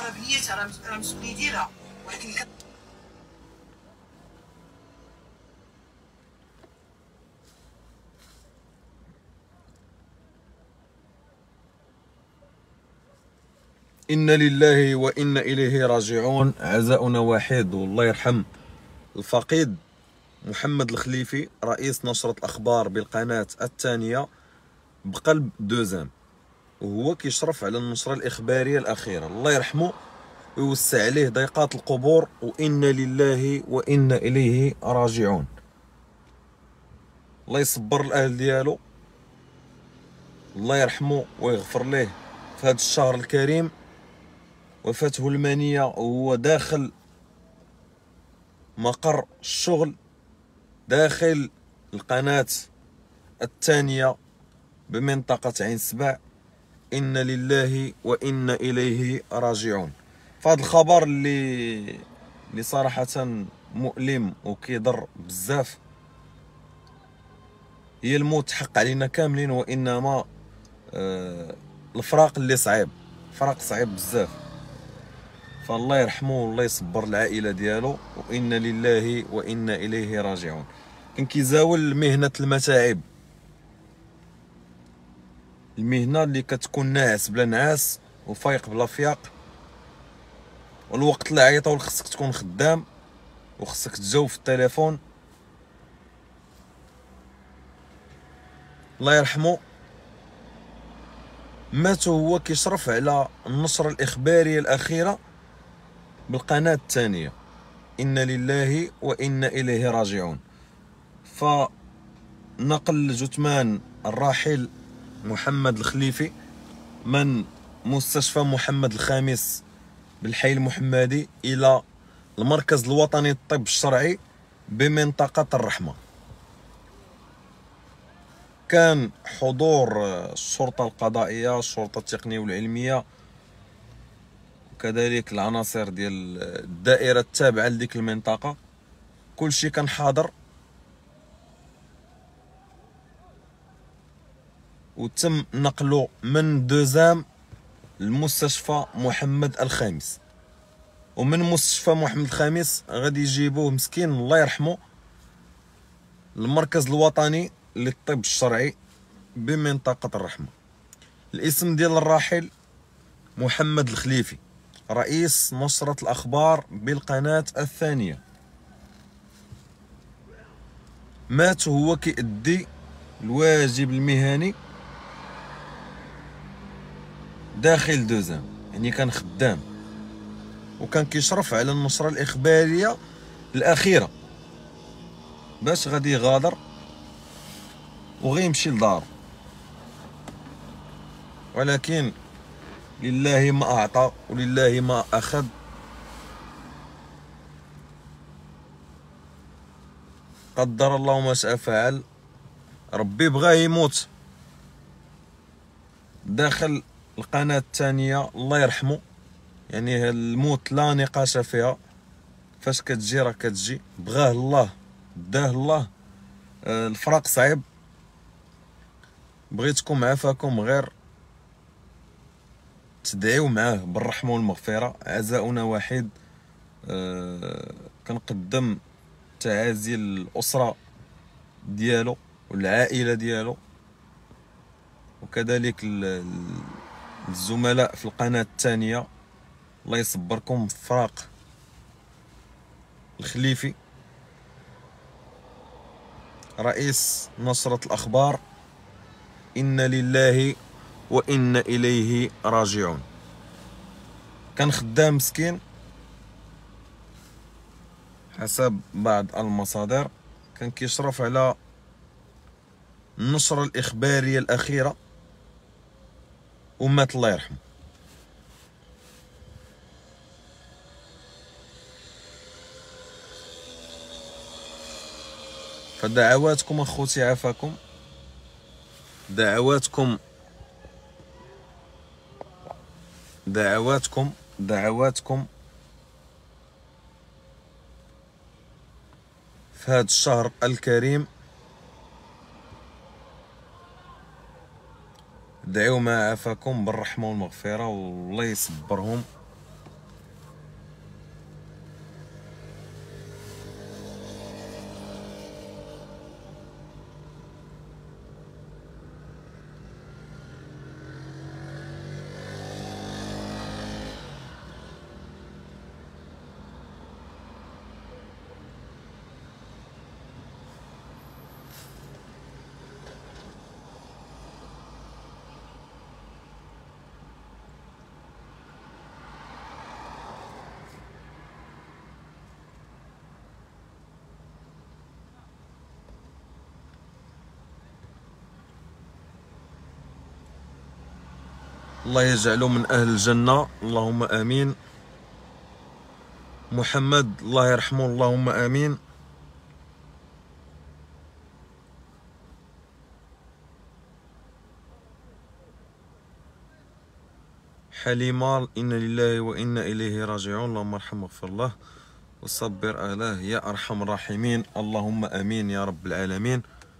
راه بنيتها، راه مسؤوليه ديالها، ولكن إن لله وإنا إليه راجعون. عزاؤنا واحد، والله يرحم الفقيد محمد الخليفي، رئيس نشرة الأخبار بالقناة الثانية بقلب دوزام، وهو كيشرف على النشرة الإخبارية الأخيرة. الله يرحمه ويوسع عليه ضيقات القبور، وإنا لله وإنا إليه راجعون. الله يصبر الأهل ديالو، الله يرحمه ويغفر ليه في هذا الشهر الكريم. وفاته المنية وهو داخل مقر الشغل داخل القناة الثانية بمنطقة عين سبع. إن لله وإنا إليه راجعون. فهذا الخبر اللي صراحة مؤلم وكيضر بزاف. هي الموت حق علينا كاملين، وإنما الفراق اللي صعيب، فراق صعيب بزاف. فالله يرحمه والله يصبر العائلة ديالو، وإنا لله وإنا إليه راجعون. كان كيزاول مهنة المتاعب، المهنة اللي كتكون ناعس بلا نعاس وفايق بلا فياق، والوقت اللي عيطوا خصك تكون خدام وخصك تجاوب في التليفون. الله يرحمه مات وهو كيشرف على النشرة الإخبارية الأخيرة بالقناة الثانية. إن لله وإنا إليه راجعون. فنقل جثمان الراحل محمد الخليفي من مستشفى محمد الخامس بالحي المحمدي إلى المركز الوطني للطب الشرعي بمنطقة الرحمة. كان حضور الشرطة القضائية، الشرطة التقنية والعلمية، وكذلك العناصر ديال الدائرة التابعة لديك المنطقة. كلشي كان حاضر، وتم نقله من دوزام لمستشفى محمد الخامس. ومن مستشفى محمد الخامس غادي يجيبوه مسكين الله يرحمه المركز الوطني للطب الشرعي بمنطقة الرحمة. الاسم ديال الراحل محمد الخليفي، رئيس نشرة الأخبار بالقناة الثانية. مات وهو كيأدي الواجب المهني داخل دوزام، يعني كان خدام وكان كيشرف على النشرة الإخبارية الأخيرة باش غادي يغادر وغيمشي لدارو. ولكن لله ما أعطى ولله ما أخذ. قدر الله ما شاء فعل. ربي بغاه يموت داخل القناة الثانية، الله يرحمه. يعني الموت لا نقاش فيها، فاش كتجي راه كتجي، بغاه الله داه الله. الفراق صعيب. بغيتكم عافاكم غير تدعيو معاه بالرحمة والمغفرة. عزاؤنا واحد. كنقدم تعازي للأسرة ديالو والعائلة ديالو، وكذلك الزملاء في القناة الثانية. الله يصبركم في فراق الخليفي، رئيس نشرة الأخبار. إن لله وإنا إليه راجعون. كان خدام مسكين حسب بعض المصادر، كان كيشرف على النشرة الإخبارية الأخيرة ومات الله يرحمه. فدعواتكم أخوتي عافاكم، دعواتكم دعواتكم دعواتكم في هذا الشهر الكريم. دعيو ما عافاكم بالرحمة والمغفرة، والله يصبرهم الله يجعله من أهل الجنة، اللهم آمين. محمد الله يرحمه، اللهم آمين. حليمة إنا لله وإنا إليه راجعون، اللهم ارحمه واغفر له وصبر أهله يا أرحم الراحمين، اللهم آمين يا رب العالمين.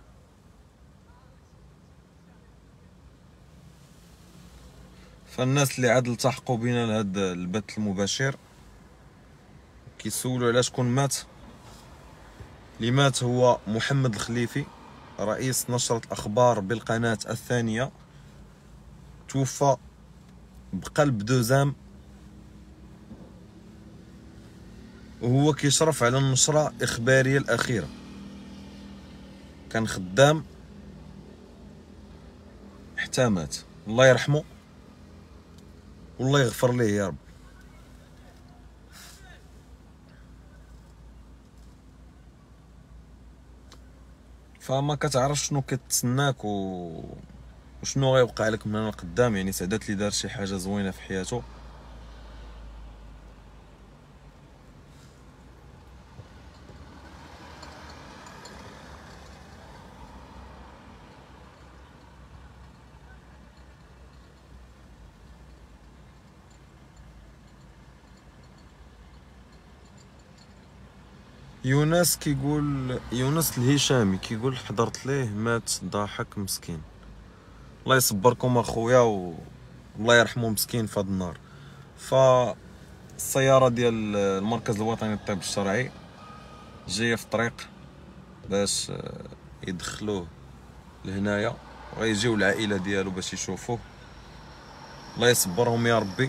فالناس اللي عاد التحقوا بنا لهذا البث المباشر كيسولوا على شكون مات. اللي مات هو محمد الخليفي، رئيس نشرة الأخبار بالقناة الثانية، توفى بقلب دوزام وهو كيشرف على النشرة الإخبارية الأخيرة. كان خدام حتى مات، الله يرحمه والله يغفر ليه يا رب. فما كتعرف شنو كتسناك وشنو غيوقع لك من هنا لقدام. يعني سعدات لي دار شي حاجه زوينه في حياته. يونس كيقول، يونس الهشامي كيقول حضرت ليه مات ضاحك مسكين. الله يصبركم اخويا والله يرحمه مسكين في هذا النار. فالسياره ديال المركز الوطني للطب الشرعي جايه في الطريق باش يدخلوه لهنايا، وغيجيو العائله ديالو باش يشوفوه. الله يصبرهم يا ربي،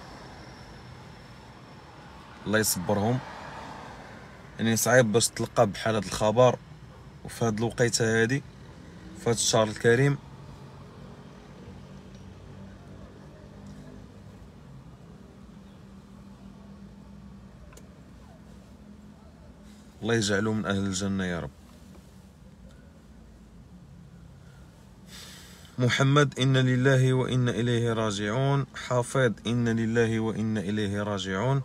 الله يصبرهم. يعني صعيب باش تلقى بحال هذا الخبر وفي هذه الوقيته هذه في هذا الشهر الكريم. الله يجعله من اهل الجنه يا رب. محمد إنا لله وإنا إليه راجعون. حافظ إنا لله وإنا إليه راجعون.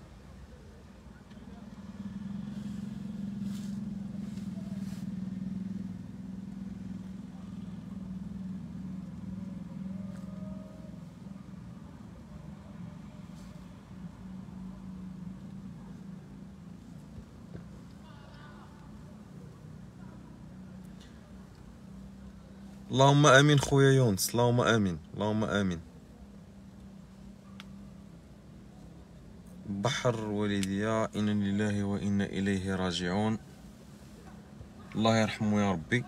اللهم آمين خويا يونس، اللهم آمين، اللهم آمين. بحر والديا إنا لله وإنا إليه راجعون، الله يرحمه يا ربي.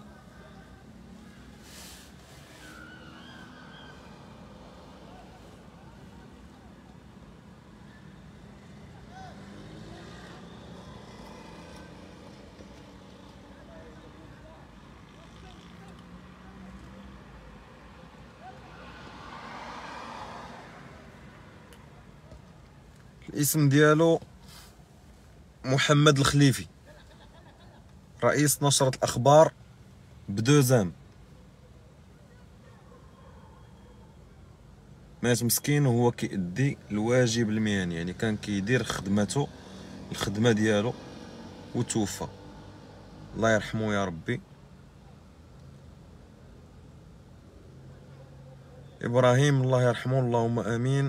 الاسم ديالو محمد الخليفي، رئيس نشرة الأخبار بدوزام. مات مسكين وهو كيأدي الواجب المهني، يعني كان كيدير خدمته الخدمة ديالو وتوفى. الله يرحمه يا ربي. إبراهيم الله يرحمه، اللهم آمين.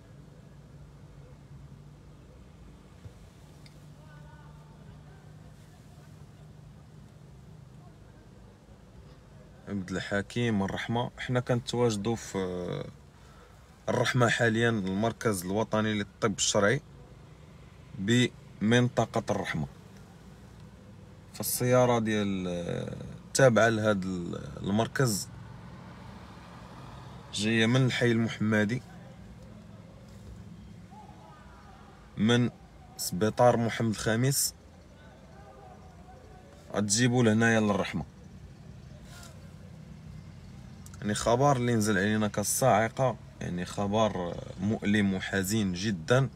عبد الحكيم الرحمة. حنا كنتواجدوا في الرحمة حاليا، المركز الوطني للطب الشرعي بمنطقة الرحمة. فالسيارة ديال تابعة لهذا المركز جاية من الحي المحمدي، من سبيطار محمد الخامس، غتجيبو لهنايا للرحمة. يعني خبر اللي نزل علينا كالصاعقة، يعني خبر مؤلم وحزين جدا.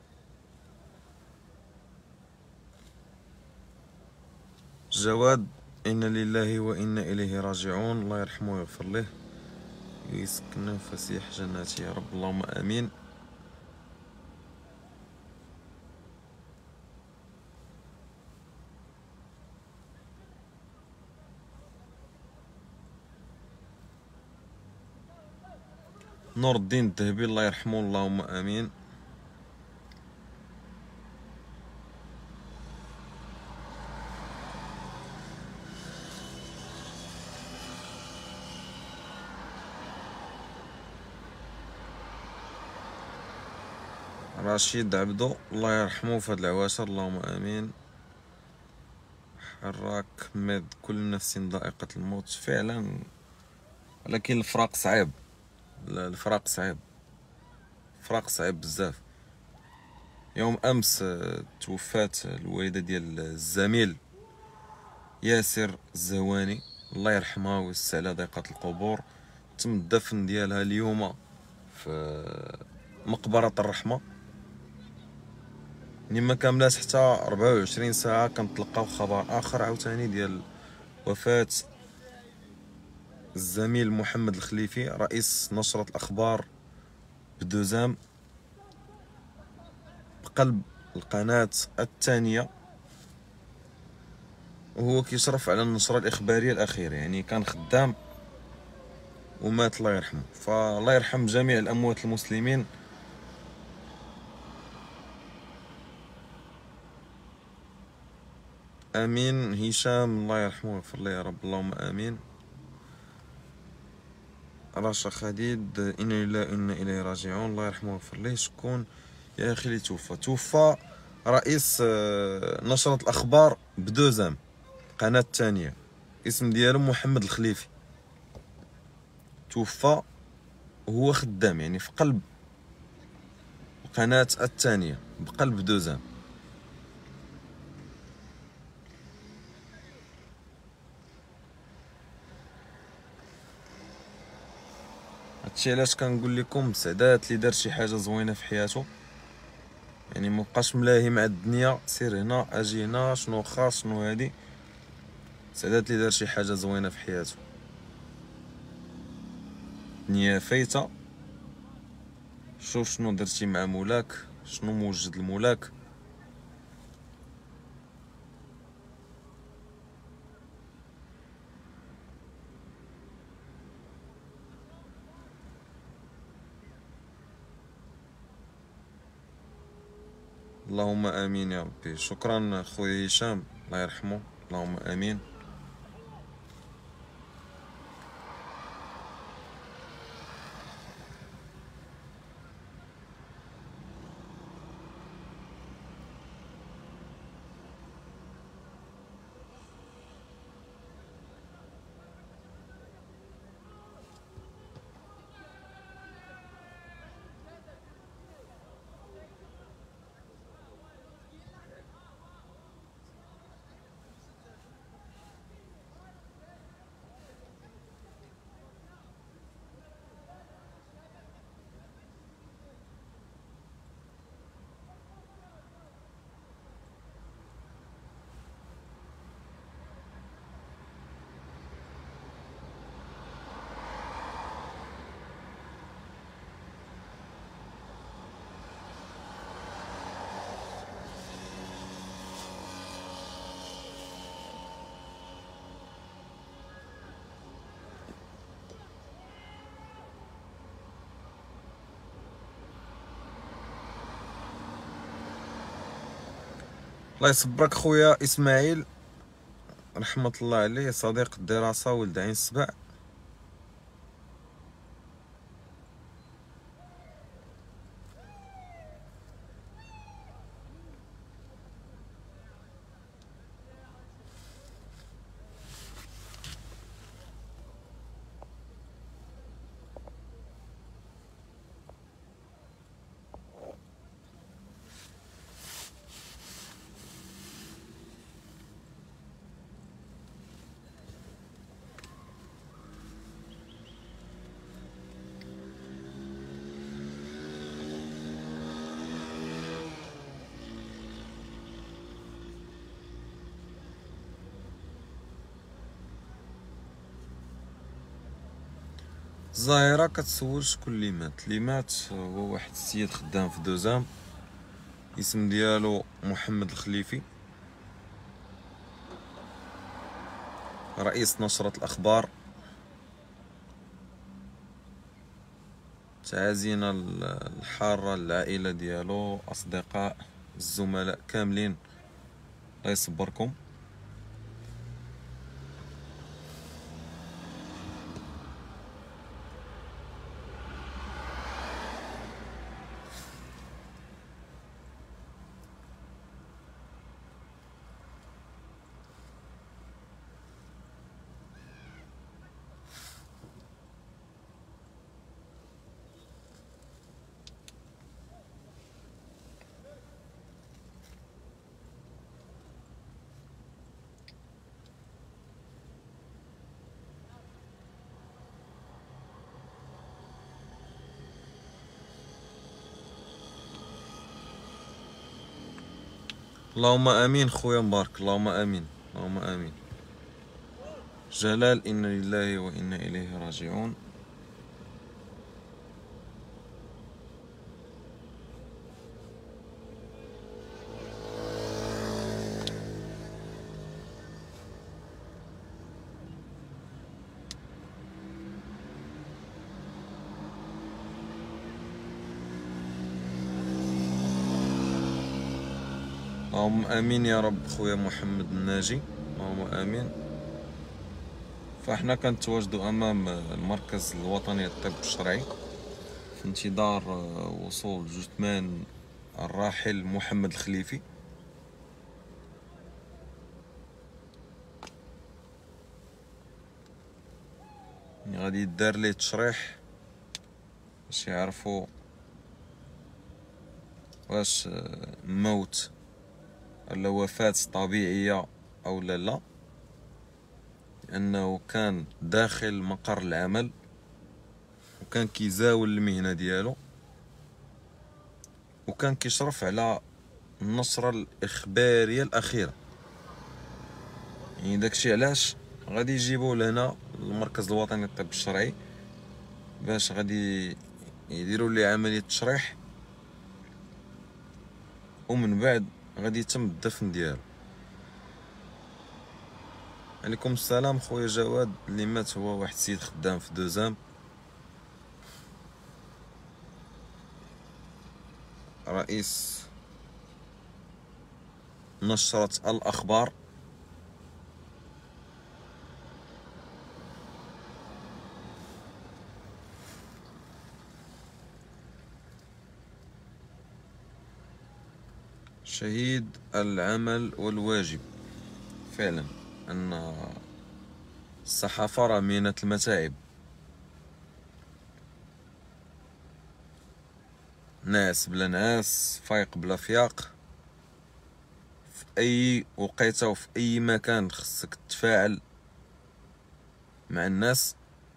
جواد إنا لله وإنا إليه راجعون. الله يرحمه ويغفر له ويسكنه فسيح جناته يا رب، اللهم آمين. نور الدين الذهبي الله يرحمه، اللهم آمين. رشيد عبدو الله يرحمه في هاد العواشر، اللهم آمين. حراك مد كل نفس ذائقة الموت، فعلا، ولكن الفراق صعيب. الفراق صعيب، الفراق صعيب بزاف. يوم امس توفات الوالده ديال الزميل ياسر الزهواني، الله يرحمها ويوسع على ضيقات القبور. تم الدفن ديالها اليوم في مقبره الرحمه. يعني ما كاملاش حتى 24 ساعه كنتلقاو خبر اخر عاوتاني ديال وفاه الزميل محمد الخليفي رئيس نشرة الأخبار بدوزام بقلب القناة الثانية، وهو كيشرف على النشرة الإخبارية الأخيرة. يعني كان خدام ومات، الله يرحمه. فالله يرحم جميع الأموات المسلمين. آمين. هشام الله يرحمه ويغفر له يا رب، اللهم آمين. رشا خديد إنا لله وإنا إليه راجعون، الله يرحمه ويغفر له. شكون يا أخي اللي توفى رئيس نشرة الأخبار بدوزام قناة الثانية، اسم ديالو محمد الخليفي. توفى وهو خدام يعني في قلب القناة الثانية بقلب دوزام. هادشي علاش كنقول لكم سعدات اللي دار شي حاجة زوينة في حياته، يعني مبقاش ملاهي مع الدنيا، سير هنا اجي هنا، شنو خاص شنو هادي. سعدات اللي دار شي حاجة زوينة في حياته. الدنيا فايتة، شوف شنو درتي مع مولاك، شنو موجد لمولاك. اللهم امين يا ربي. شكرا خويا هشام، الله يرحمه، اللهم امين. الله يصبرك خويا اسماعيل، رحمة الله عليه، صديق الدراسة، ولد عين السبع. الظاهرة كتسول شكون اللي مات هو واحد السيد خدام في دوزام، اسم ديالو محمد الخليفي، رئيس نشرة الأخبار. تعازينا الحارة العائلة ديالو، أصدقاء، الزملاء كاملين، الله يصبركم. اللهم امين خويا مبارك، اللهم امين، اللهم امين. جلال، انا لله وانا اليه راجعون. اللهم امين يا رب خويا محمد الناجي، اللهم امين. فاحنا كنتواجدوا امام المركز الوطني للطب الشرعي في انتظار وصول جثمان الراحل محمد الخليفي. غادي يدار ليه تشريح باش يعرفوا واش موت ولا وفاة طبيعية او لا، لأنه كان داخل مقر العمل وكان كيزاول المهنة ديالو وكان كيشرف على النشرة الإخبارية الأخيرة. يعني داكشي علاش غادي يجيبوه لهنا المركز الوطني للطب الشرعي باش غادي يديروا ليه عملية تشريح، ومن بعد غادي يتم الدفن ديالو. عليكم السلام خويا جواد. اللي مات هو واحد السيد خدام في دوزام، رئيس نشرة الأخبار. شهيد العمل والواجب. فعلا أن الصحافة راه مهنة المتاعب، ناعس بلا نعاس، فايق بلا فياق، في أي وقيته وفي أي مكان خصك تتفاعل مع الناس.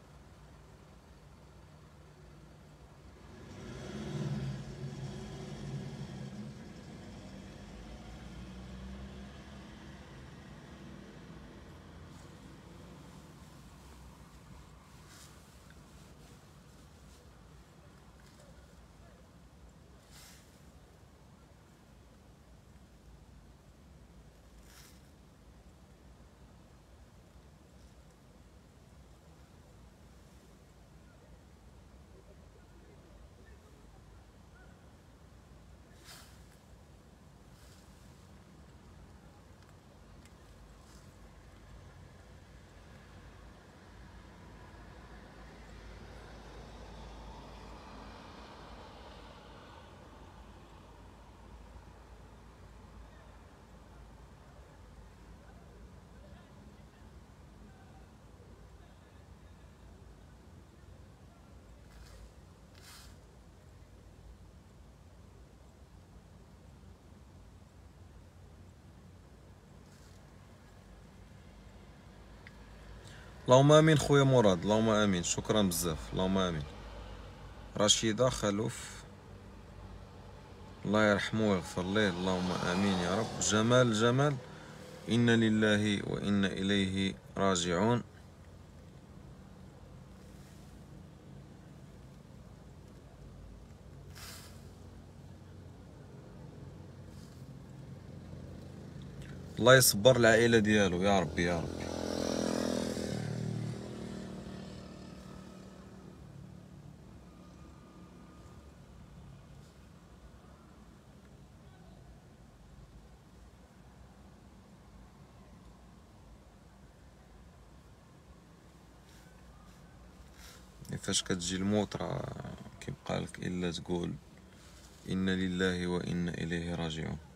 اللهم امين خويا مراد، اللهم امين، شكرا بزاف، اللهم امين. رشيدة خلوف، الله يرحمه ويغفر ليه، اللهم امين يا رب. جمال، انا لله وانا اليه راجعون. الله يصبر العائله ديالو يا ربي يا ربي. فاش كتجي الموت راه كيبقى لك الا تقول إنا لله وإنا إليه راجعون.